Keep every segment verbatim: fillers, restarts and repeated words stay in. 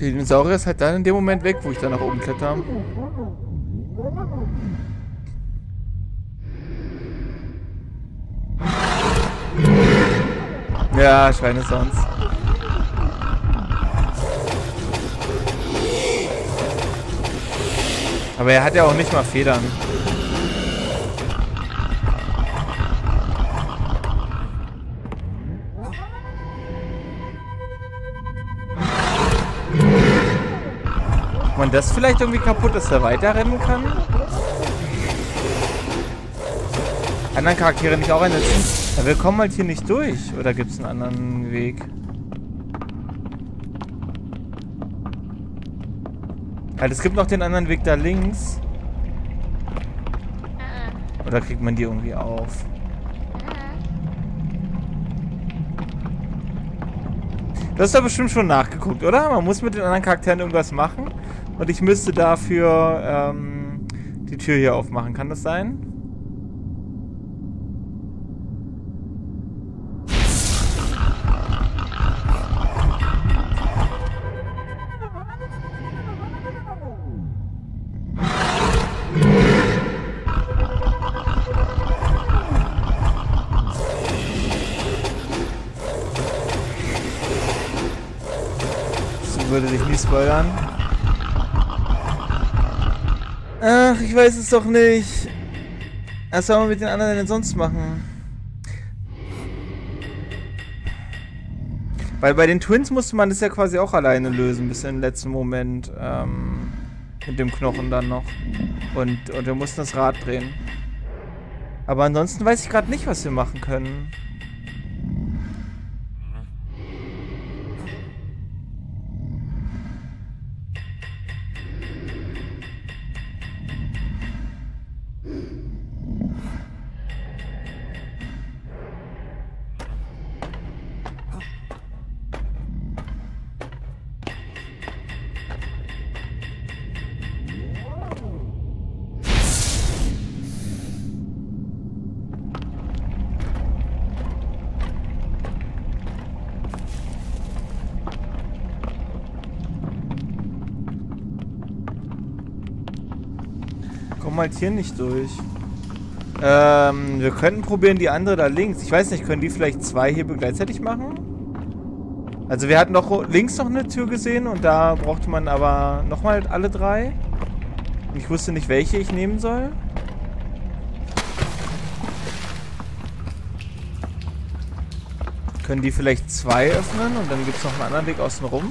Der Dinosaurier ist halt dann in dem Moment weg, wo ich da nach oben kletter. Ja, Schweinesounds. Aber er hat ja auch nicht mal Federn. Ob man das vielleicht irgendwie kaputt, dass er weiterrennen kann? Anderen Charaktere nicht auch einsetzen? Ja, wir kommen halt hier nicht durch. Oder gibt es einen anderen Weg? Halt, es gibt noch den anderen Weg da links. Oder kriegt man die irgendwie auf? Du hast da bestimmt schon nachgeguckt, oder? Man muss mit den anderen Charakteren irgendwas machen. Und ich müsste dafür ähm, die Tür hier aufmachen. Kann das sein? Würde sich nie spoilern. Ach, ich weiß es doch nicht. Was soll man mit den anderen denn sonst machen? Weil bei den Twins musste man das ja quasi auch alleine lösen, bis im letzten Moment. Ähm, mit dem Knochen dann noch. Und, und wir mussten das Rad drehen. Aber ansonsten weiß ich gerade nicht, was wir machen können. Komm halt hier nicht durch. Ähm, wir könnten probieren die andere da links. Ich weiß nicht, können die vielleicht zwei Hebel gleichzeitig machen? Also wir hatten doch links noch eine Tür gesehen und da brauchte man aber nochmal alle drei. Ich wusste nicht, welche ich nehmen soll. Können die vielleicht zwei öffnen und dann gibt es noch einen anderen Weg außen rum?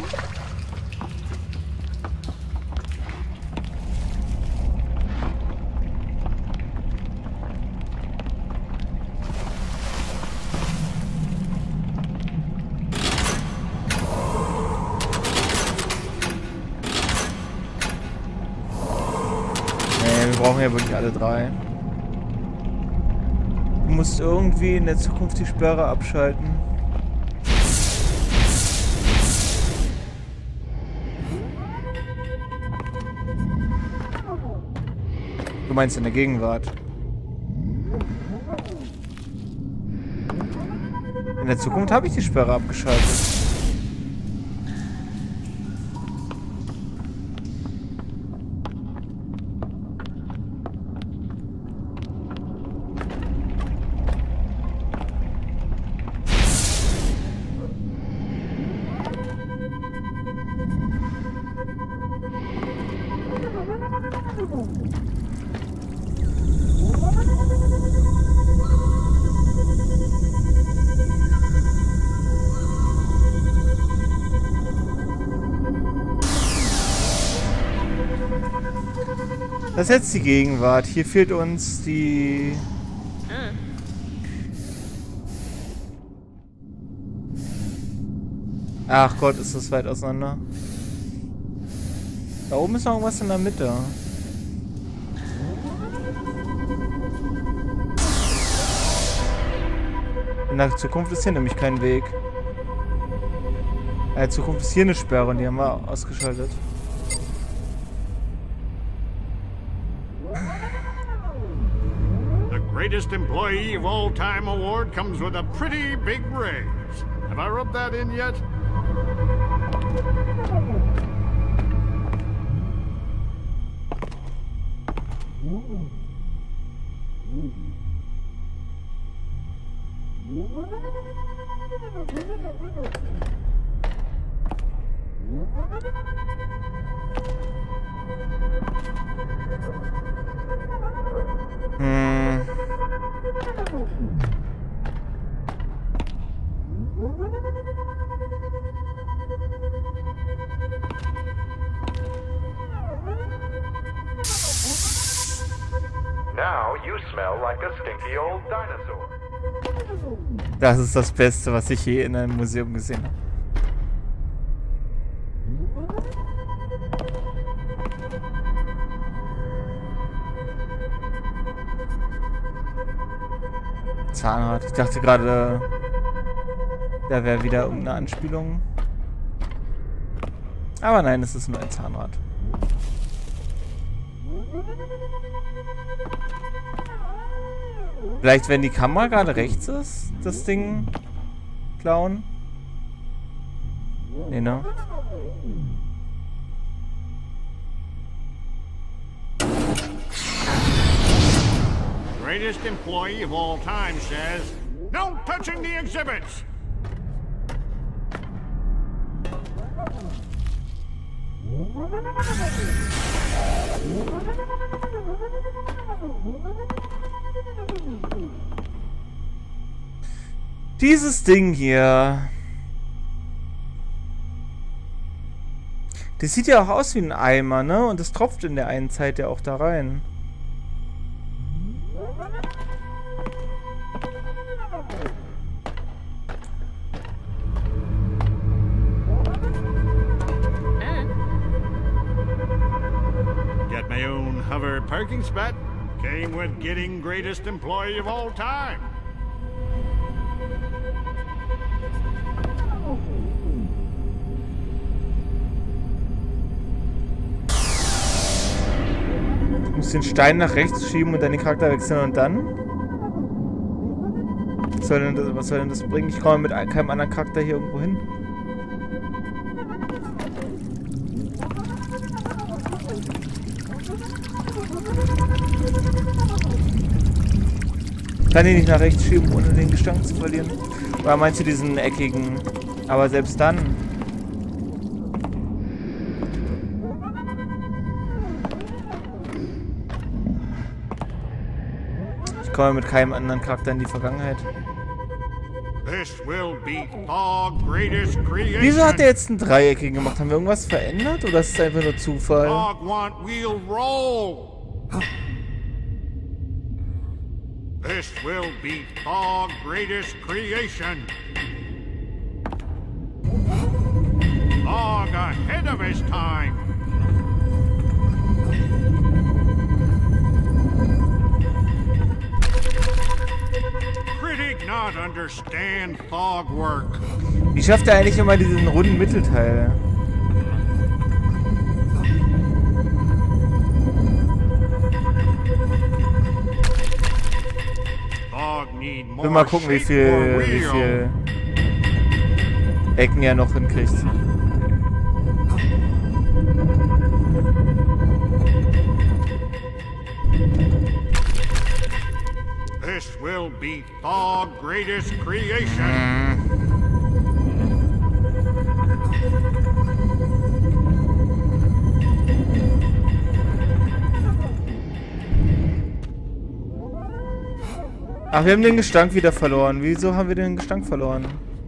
Wir brauchen ja wirklich alle drei. Du musst irgendwie in der Zukunft die Sperre abschalten. Du meinst in der Gegenwart? In der Zukunft habe ich die Sperre abgeschaltet. Das ist jetzt die Gegenwart. Hier fehlt uns die... Ach Gott, ist das weit auseinander. Da oben ist noch irgendwas in der Mitte. In der Zukunft ist hier nämlich kein Weg. In der Zukunft ist hier eine Sperre und die haben wir ausgeschaltet. The greatest employee of all time award comes with a pretty big raise. Have I rubbed that in yet? Hm. Now you smell like a stinky old dinosaur. Das ist das Beste, was ich je in einem Museum gesehen habe. Zahnrad. Ich dachte gerade, da wäre wieder irgendeine Anspielung. Aber nein, es ist nur ein Zahnrad. Vielleicht, wenn die Kamera gerade rechts ist, das Ding klauen? Nee, ne? Greatest employee of all time says, no touching the exhibits! Dieses Ding hier. Das sieht ja auch aus wie ein Eimer, ne? Und es tropft in der einen Zeit ja auch da rein. Got my own hover parking spot. Came with getting greatest employee of all time. Du musst den Stein nach rechts schieben und dann den Charakter wechseln und dann? Was soll denn das, was soll denn das bringen? Ich komme mit keinem anderen Charakter hier irgendwo hin. Kann ich nicht nach rechts schieben, ohne den Gestank zu verlieren? Oder meinst du diesen eckigen? Aber selbst dann. Ich komme mit keinem anderen Charakter in die Vergangenheit. This will be Thog greatest creation. Wieso hat er jetzt einen dreieckigen gemacht? Haben wir irgendwas verändert oder ist es einfach nur Zufall? Thog want wheel roll. This will be Thog greatest creation. Thog ahead of his time. Critic not understand Thog work. Wie schafft er eigentlich immer diesen runden Mittelteil? Ich will mal gucken, wie viel, wie viel Ecken er noch hinkriegt. This will be Thog greatest creation. Mm. Ach, wir haben den Gestank wieder verloren. Wieso haben wir den Gestank verloren?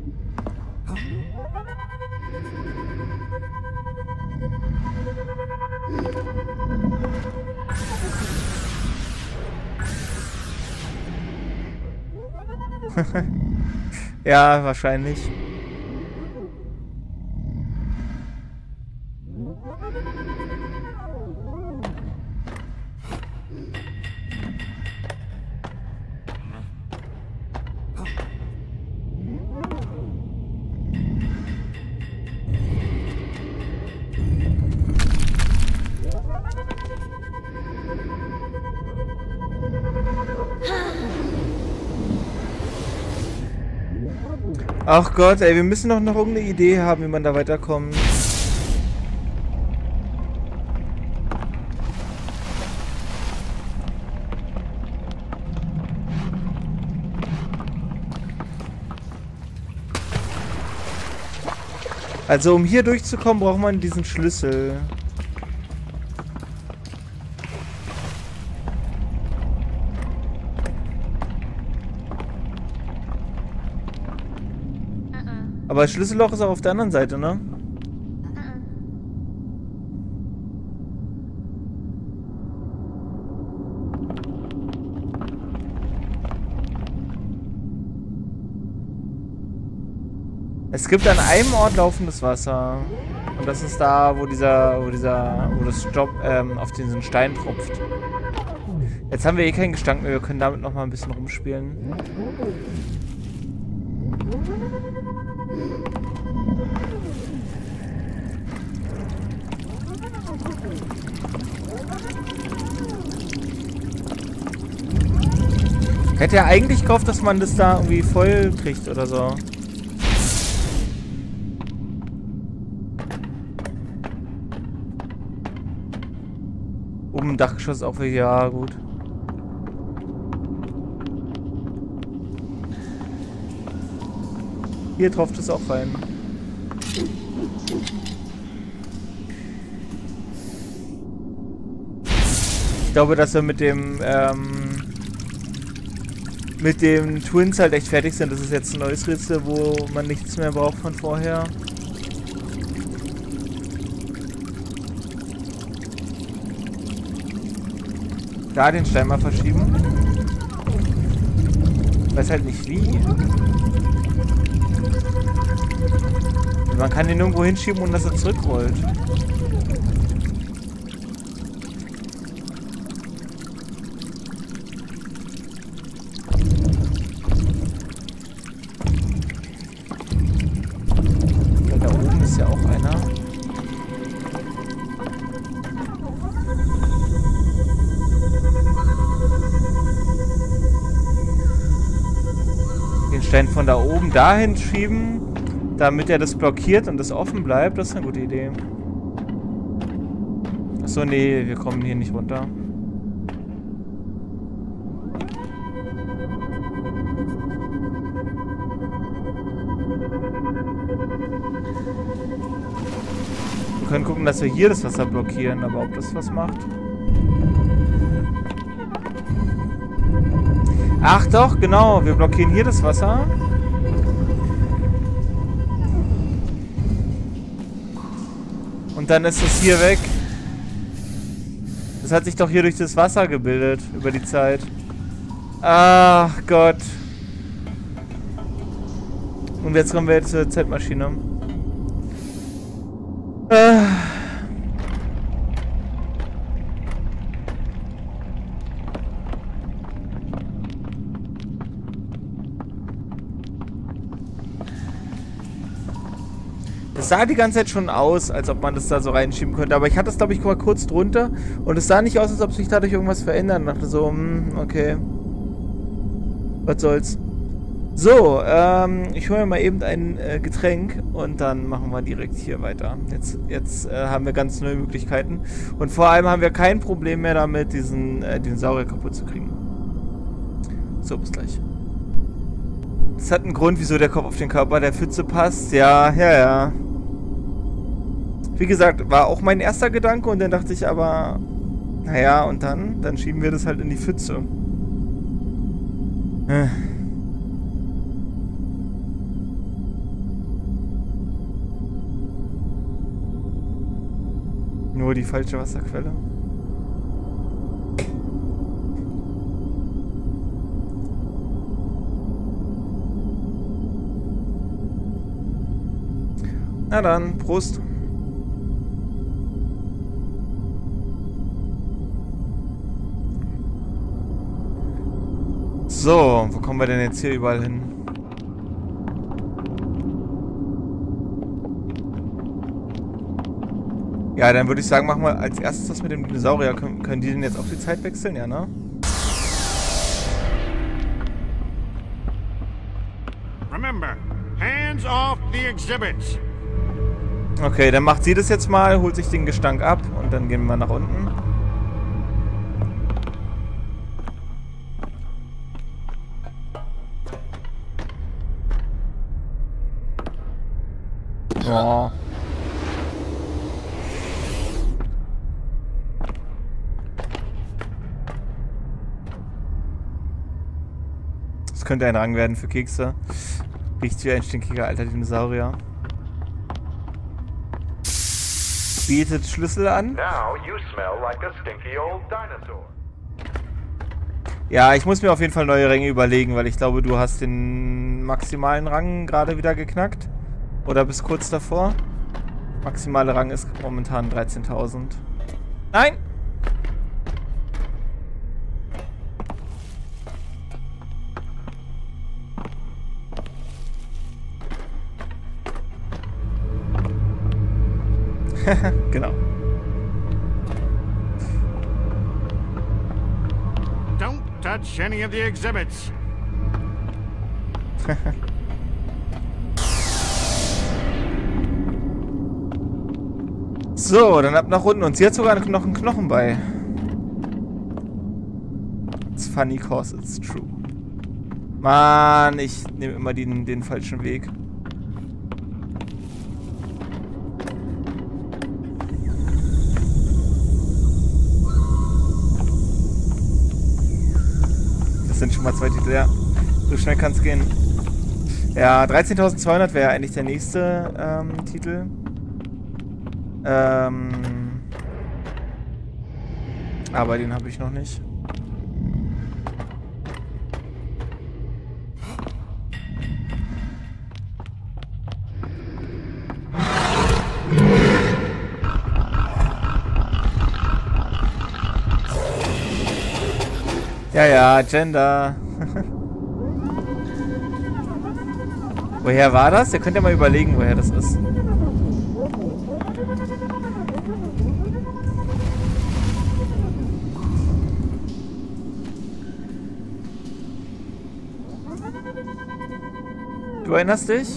Ja, wahrscheinlich. Ach Gott, ey, wir müssen doch noch irgendeine Idee haben, wie man da weiterkommt. Also um hier durchzukommen, braucht man diesen Schlüssel. Aber das Schlüsselloch ist auch auf der anderen Seite, ne? Es gibt an einem Ort laufendes Wasser. Und das ist da, wo dieser, wo dieser, wo das Job ähm, auf diesen Stein tropft. Jetzt haben wir eh keinen Gestank mehr, wir können damit noch mal ein bisschen rumspielen. Ich hätte ja eigentlich gehofft, dass man das da irgendwie voll kriegt oder so. Oben im Dachgeschoss auch wieder, ja gut. Hier drauf das auch rein. Ich glaube, dass wir mit dem ähm, mit dem Twins halt echt fertig sind. Das ist jetzt ein neues Rätsel, wo man nichts mehr braucht von vorher. Da den Stein mal verschieben. Ich weiß halt nicht wie. Man kann den irgendwo hinschieben und dass er zurückrollt. Da oben ist ja auch einer. Den Stein von da oben dahin schieben, damit er das blockiert und das offen bleibt. Das ist eine gute Idee. Achso, nee, wir kommen hier nicht runter. Wir können gucken, dass wir hier das Wasser blockieren, aber ob das was macht? Ach doch, genau, wir blockieren hier das Wasser. Und dann ist es hier weg. Das hat sich doch hier durch das Wasser gebildet über die Zeit. Ach Gott. Und jetzt kommen wir jetzt zur Zeitmaschine. Äh. Es sah die ganze Zeit schon aus, als ob man das da so reinschieben könnte. Aber ich hatte das, glaube ich, mal kurz drunter. Und es sah nicht aus, als ob sich dadurch irgendwas verändert. Ich dachte so, hm, okay. Was soll's. So, ähm, ich hole mir mal eben ein äh, Getränk. Und dann machen wir direkt hier weiter. Jetzt, jetzt äh, haben wir ganz neue Möglichkeiten. Und vor allem haben wir kein Problem mehr damit, diesen äh, Dinosaurier kaputt zu kriegen. So, bis gleich. Das hat einen Grund, wieso der Kopf auf den Körper der Pfütze passt. Ja, ja, ja. Wie gesagt, war auch mein erster Gedanke und dann dachte ich aber, naja, und dann? Dann schieben wir das halt in die Pfütze. Äh. Nur die falsche Wasserquelle. Na dann, Prost. So, wo kommen wir denn jetzt hier überall hin? Ja, dann würde ich sagen, machen wir als erstes das mit dem Dinosaurier. Können, können die denn jetzt auch die Zeit wechseln? Ja, ne? Remember, hands off the exhibits. Okay, dann macht sie das jetzt mal, holt sich den Gestank ab und dann gehen wir nach unten. Oh. Das könnte ein Rang werden für Kekse. Riecht wie ein stinkiger alter Dinosaurier. Bietet Schlüssel an. Now you smell like a stinky old dinosaur. Ja, ich muss mir auf jeden Fall neue Ränge überlegen, weil ich glaube, du hast den maximalen Rang gerade wieder geknackt. Oder bist kurz davor. Maximale Rang ist momentan dreizehntausend. Nein! Genau. Don't touch any of the exhibits. So, dann ab nach unten. Und sie hat sogar noch einen Knochen bei. It's funny cause it's true. Mann, ich nehme immer den, den falschen Weg. Das sind schon mal zwei Titel, ja. So schnell kann es gehen. Ja, dreizehntausendzweihundert wäre eigentlich der nächste ähm, Titel. Ähm, aber den habe ich noch nicht. Ja, ja, Gender. Woher war das? Ihr könnt ja mal überlegen, woher das ist. Du erinnerst dich?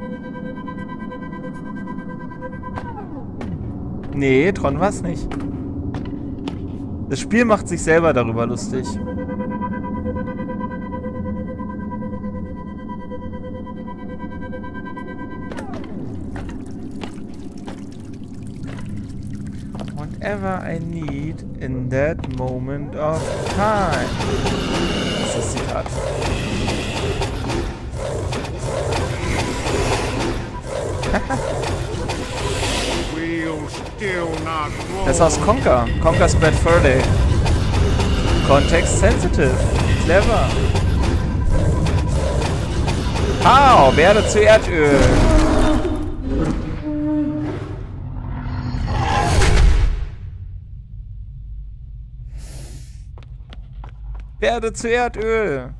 Nee, Tron war's nicht. Das Spiel macht sich selber darüber lustig. Whatever I need in that moment of time. Das ist das Zitat. Das ist aus Conker. Conker's Bad Fur Day. Context sensitive. Clever. Au, werde zu Erdöl. Werde zu Erdöl.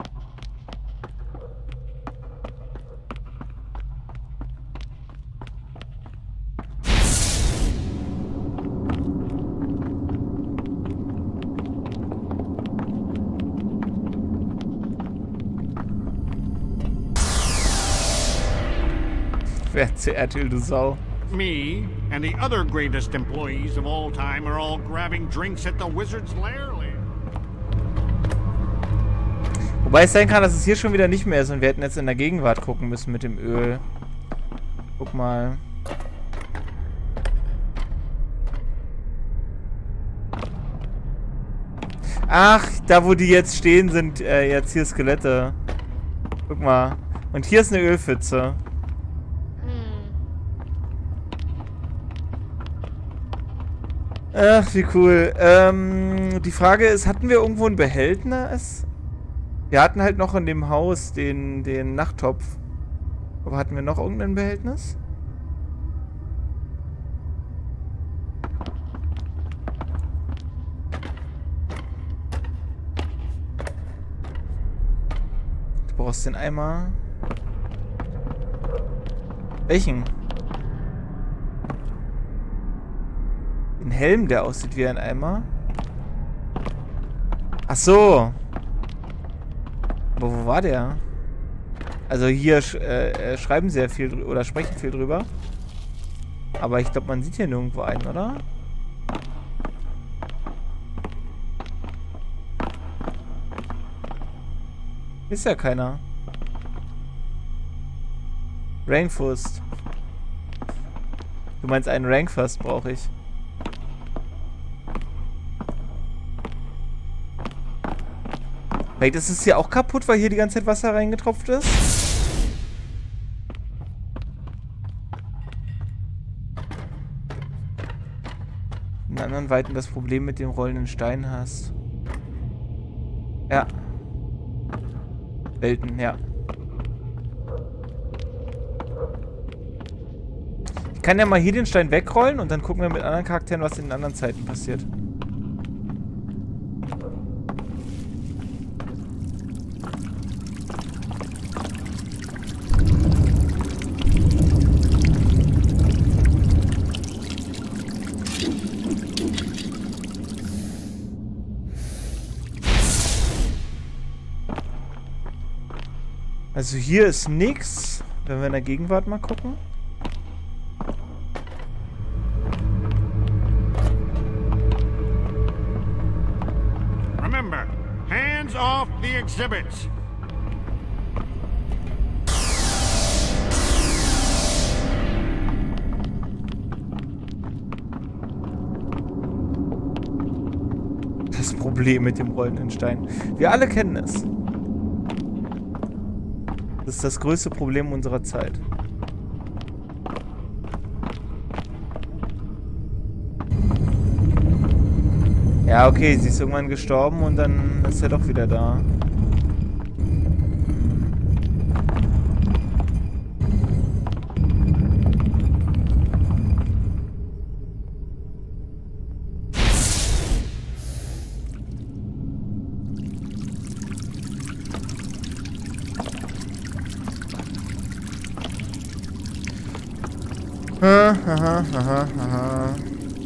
Wer zu Erdöl, du Sau. Me and the other greatest employees of all time are all grabbing drinks at the Wizard's Lair. Wobei es sein kann, dass es hier schon wieder nicht mehr ist und wir hätten jetzt in der Gegenwart gucken müssen mit dem Öl. Guck mal. Ach, da wo die jetzt stehen, sind äh, jetzt hier Skelette. Guck mal. Und hier ist eine Ölpfütze. Ach, wie cool. Ähm, die Frage ist, hatten wir irgendwo ein Behältnis? Wir hatten halt noch in dem Haus den, den Nachttopf. Aber hatten wir noch irgendein Behältnis? Du brauchst den Eimer. Welchen? Den Helm, der aussieht wie ein Eimer? Ach so. Aber wo war der? Also hier sch äh, schreiben sie ja viel oder sprechen viel drüber. Aber ich glaube, man sieht hier nirgendwo einen, oder? Ist ja keiner. Rainfust. Du meinst einen Rankfust brauche ich. Vielleicht ist es hier auch kaputt, weil hier die ganze Zeit Wasser reingetropft ist. In anderen Weiten das Problem mit dem rollenden Stein hast. Ja. Welten, ja. Ich kann ja mal hier den Stein wegrollen und dann gucken wir mit anderen Charakteren, was in den anderen Zeiten passiert. Also hier ist nichts. Wenn wir in der Gegenwart mal gucken. Remember, hands off the exhibits. Das Problem mit dem rollenden Stein. Wir alle kennen es. Das ist das größte Problem unserer Zeit. Ja, okay, sie ist irgendwann gestorben und dann ist er doch wieder da. Aha, aha, aha, aha.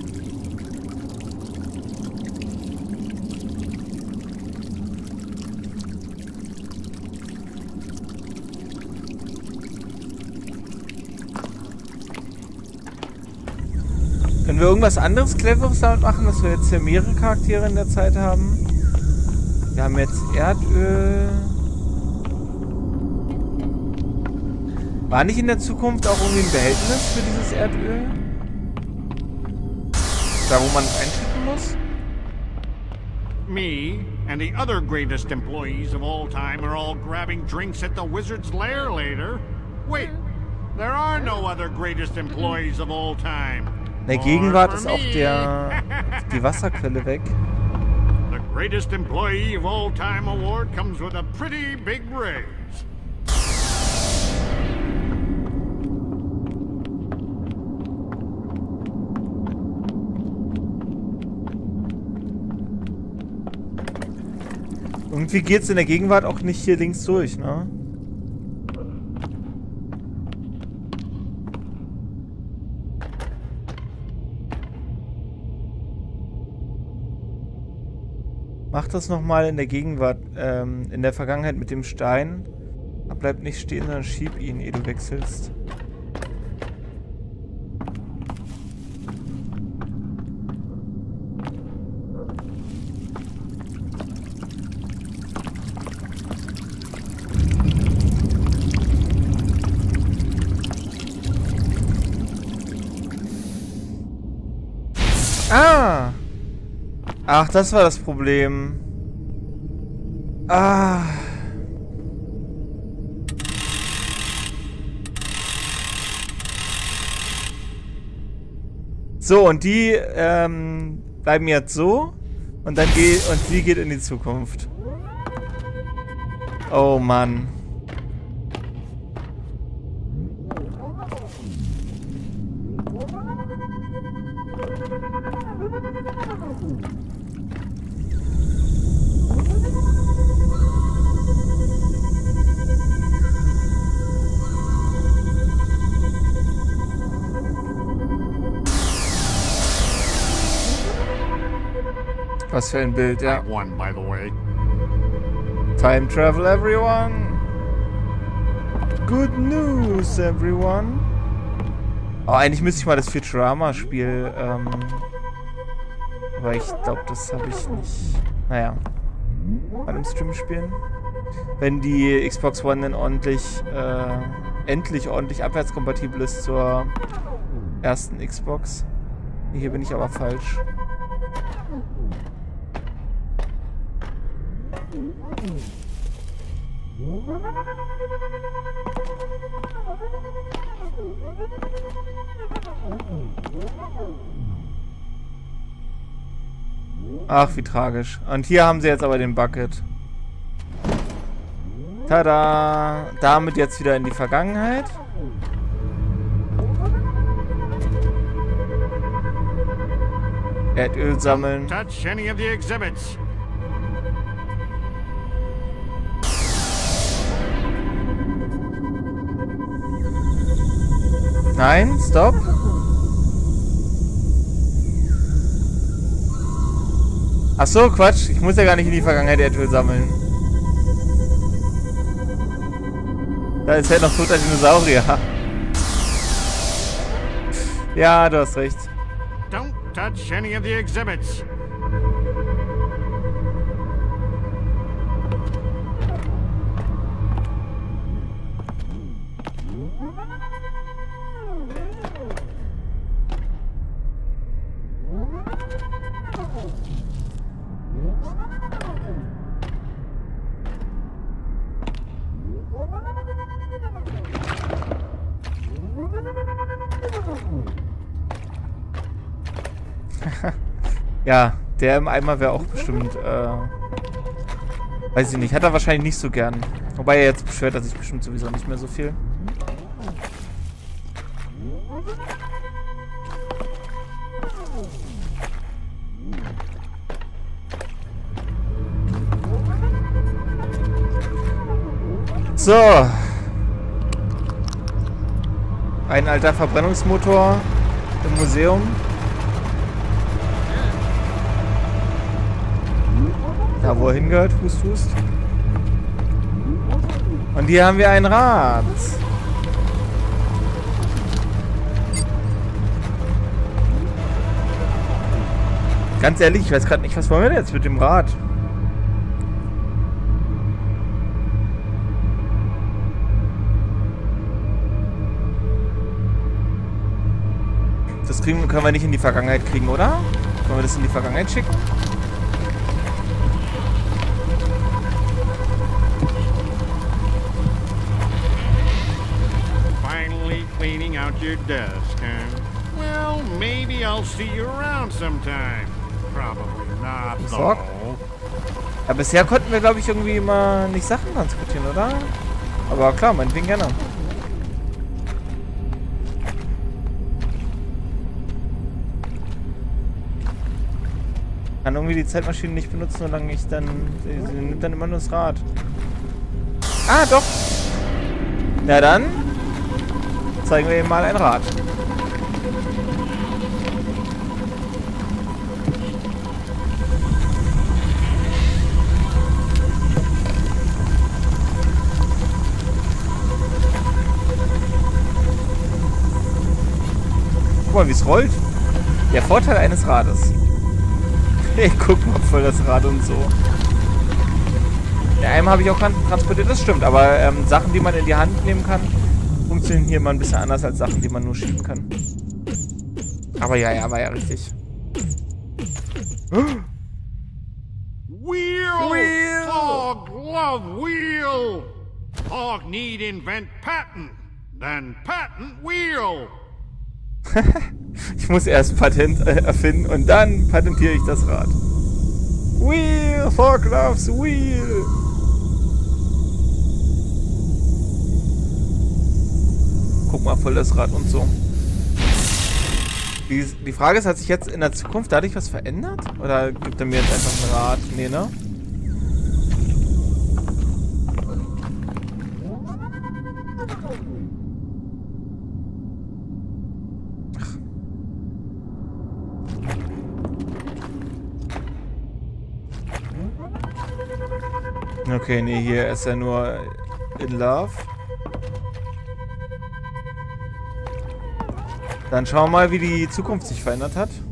Können wir irgendwas anderes Cleveres damit machen, dass wir jetzt hier mehrere Charaktere in der Zeit haben? Wir haben jetzt Erdöl. War nicht in der Zukunft auch irgendwie ein Behältnis für dieses Erdöl? Da, wo man es einschütten muss? Me and the other greatest employees of all time are all grabbing drinks at the wizard's lair later. Wait, there are no other greatest employees of all time. In der Gegenwart ist auch der die Wasserquelle weg. The greatest employee of all time award comes with a pretty big raise. Irgendwie geht's in der Gegenwart auch nicht hier links durch, ne? Mach das nochmal in der Gegenwart, ähm, in der Vergangenheit mit dem Stein. Bleib nicht stehen, sondern schieb ihn, ehe du wechselst. Ah! Ach, das war das Problem. Ah. So, und die ähm, bleiben jetzt so. Und dann geht und sie geht in die Zukunft. Oh Mann. Was für ein Bild, ja. That one, by the way. Time travel, everyone. Good news, everyone. Oh, eigentlich müsste ich mal das Futurama-Spiel, ähm... aber ich glaube, das habe ich nicht... Naja. Mal im Stream spielen. Wenn die Xbox One dann ordentlich, äh... endlich ordentlich abwärtskompatibel ist zur ersten Xbox. Hier bin ich aber falsch. Ach, wie tragisch. Und hier haben sie jetzt aber den Bucket. Tada! Damit jetzt wieder in die Vergangenheit. Erdöl sammeln. Touch any of the exhibits. Nein, stopp. Ach so, Quatsch. Ich muss ja gar nicht in die Vergangenheit Erdöl sammeln. Da ist ja noch toter Dinosaurier. Ja, du hast recht. Don't touch any of the exhibits. Ja, der im Eimer wäre auch bestimmt, äh... weiß ich nicht, hat er wahrscheinlich nicht so gern. Wobei er jetzt beschwert er sich bestimmt sowieso nicht mehr so viel. So. Ein alter Verbrennungsmotor im Museum. Da, wo er hingehört, hust, hust. Und hier haben wir ein Rad. Ganz ehrlich, ich weiß gerade nicht, was wollen wir denn jetzt mit dem Rad? Das kriegen, können wir nicht in die Vergangenheit kriegen, oder? Wollen wir das in die Vergangenheit schicken? Cleaning out your desk, huh? Well, maybe I'll see you around sometime. Probably not, though. Ja, bisher konnten wir, glaube ich, irgendwie immer nicht Sachen transportieren, oder? Aber klar, meinetwegen gerne. Kann irgendwie die Zeitmaschine nicht benutzen, solange ich dann... Sie, sie nimmt dann immer nur das Rad. Ah, doch! Ja, dann... zeigen wir ihm mal ein Rad. Guck mal, wie es rollt. Der Vorteil eines Rades. Hey, guck mal, voll das Rad und so. Ja, einmal habe ich auch transportiert, das stimmt. Aber ähm, Sachen, die man in die Hand nehmen kann, funktionieren hier mal ein bisschen anders als Sachen, die man nur schieben kann. Aber ja, ja, war ja richtig. Wheel! Wheel! Hog love wheel! Hog need invent patent, then patent wheel! Ich muss erst Patent äh, erfinden und dann patentiere ich das Rad. Wheel! Hog loves wheel! Guck mal, voll das Rad und so. Die, die Frage ist, hat sich jetzt in der Zukunft dadurch was verändert? Oder gibt er mir jetzt einfach ein Rad? Nee, ne? Ach. Okay, nee, hier ist er nur in Love. Dann schauen wir mal, wie die Zukunft sich verändert hat.